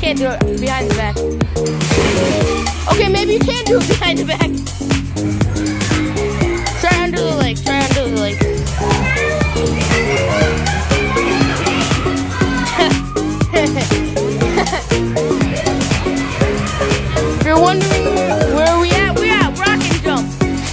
can't do it behind the back. Okay, maybe you can do it behind the back. Try under the leg. Try under the leg. If you're wondering where we at, we're at Rock and Jump.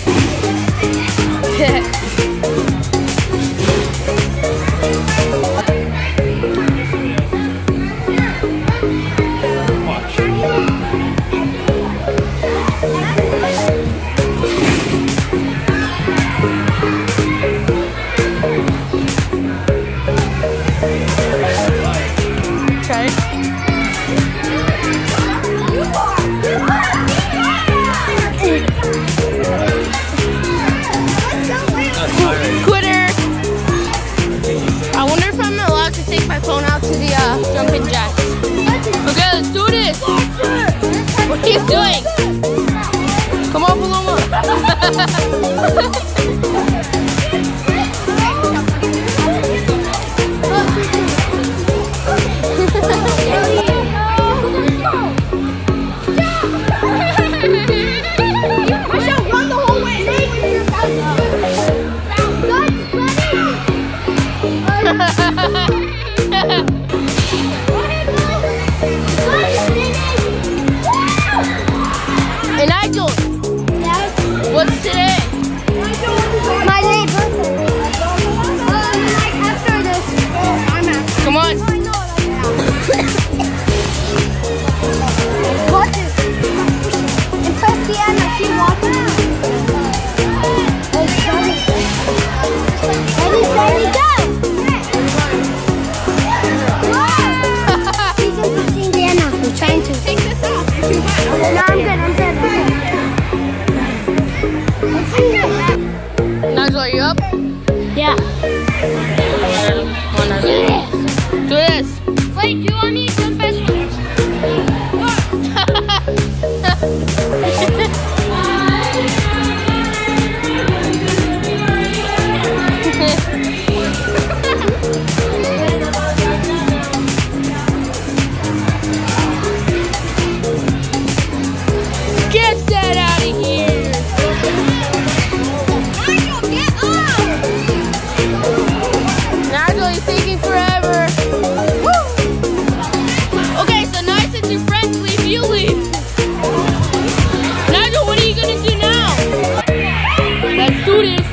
Jumping jacks. Okay, let's do this. What are you doing? Come on, Paloma. I shall run the whole way. And Nigel, what's today? My late birthday. After this, I'm after. Come on. Watch it. And press the end and she walks out. Ready, steady, go! She's in Indiana. I'm trying to. Take this off. No, I'm good. I'm good. Nigel, are you up? Yeah. Come on, Nigel. Do this. Wait, do you want me to jump fast? Get that out of here. Nigel, get up! Nigel, you're taking forever. Woo! Okay, so now since your friends leave, you leave. Nigel, what are you gonna do now? Let's do this.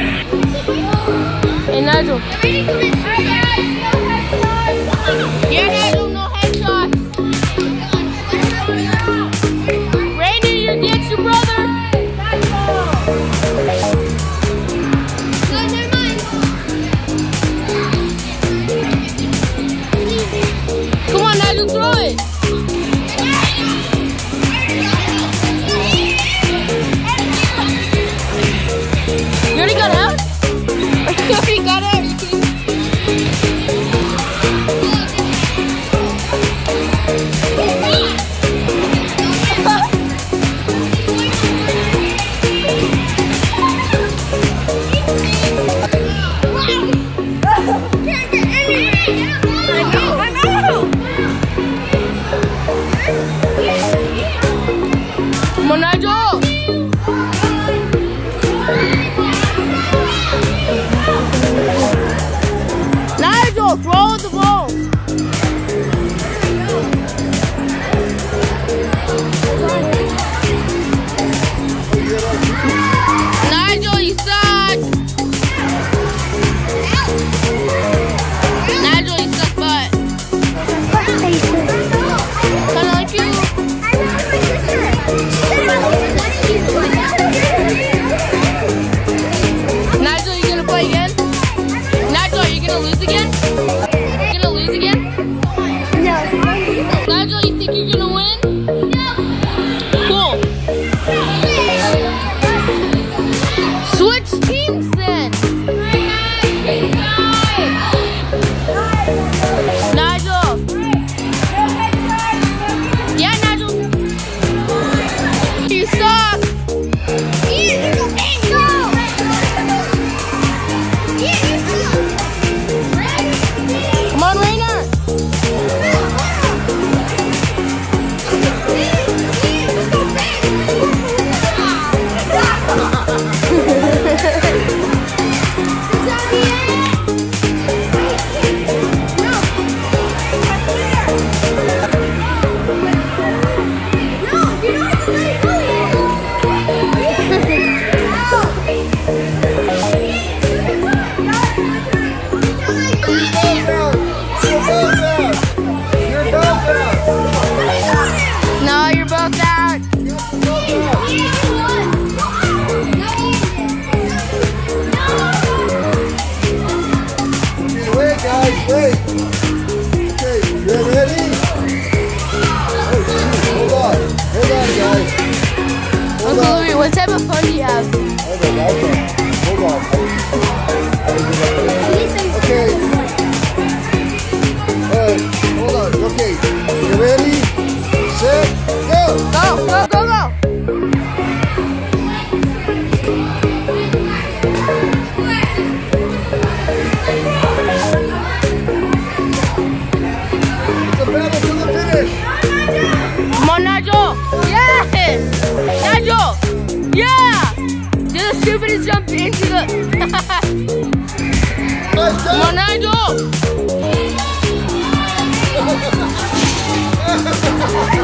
Hey, Nigel. Yeah, Nigel, no headshot. Rainer, you're against your brother. Come on, Nigel, throw it. You already got out? You already got out. You can... Do the stupidest jump into the... Come on, Nigel!